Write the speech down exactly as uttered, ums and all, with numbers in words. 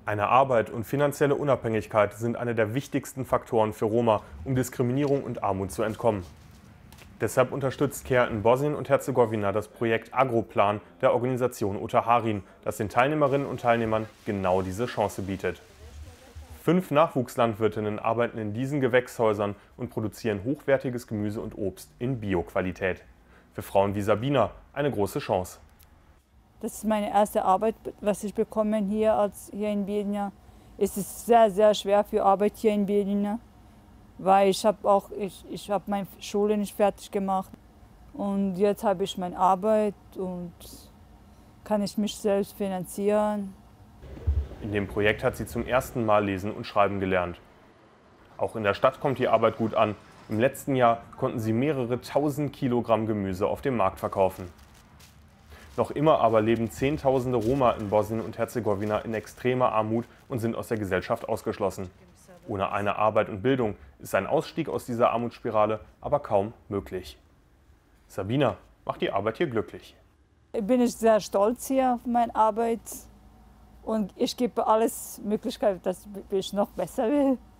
Eine Arbeit und finanzielle Unabhängigkeit sind eine der wichtigsten Faktoren für Roma, um Diskriminierung und Armut zu entkommen. Deshalb unterstützt CARE in Bosnien und Herzegowina das Projekt Agroplan der Organisation Otaharin, das den Teilnehmerinnen und Teilnehmern genau diese Chance bietet. Fünf Nachwuchslandwirtinnen arbeiten in diesen Gewächshäusern und produzieren hochwertiges Gemüse und Obst in Bio-Qualität. Für Frauen wie Sabina eine große Chance. Das ist meine erste Arbeit, was ich bekomme hier, als hier in Bijeljina. Es ist sehr, sehr schwer für Arbeit hier in Bijeljina, weil ich habe auch ich, ich habe meine Schule nicht fertig gemacht und jetzt habe ich meine Arbeit und kann ich mich selbst finanzieren. In dem Projekt hat sie zum ersten Mal lesen und schreiben gelernt. Auch in der Stadt kommt die Arbeit gut an. Im letzten Jahr konnten sie mehrere tausend Kilogramm Gemüse auf dem Markt verkaufen. Noch immer aber leben Zehntausende Roma in Bosnien und Herzegowina in extremer Armut und sind aus der Gesellschaft ausgeschlossen. Ohne eine Arbeit und Bildung ist ein Ausstieg aus dieser Armutsspirale aber kaum möglich. Sabina macht die Arbeit hier glücklich. Ich bin sehr stolz hier auf meine Arbeit und ich gebe alles Möglichkeit, dass ich noch besser will.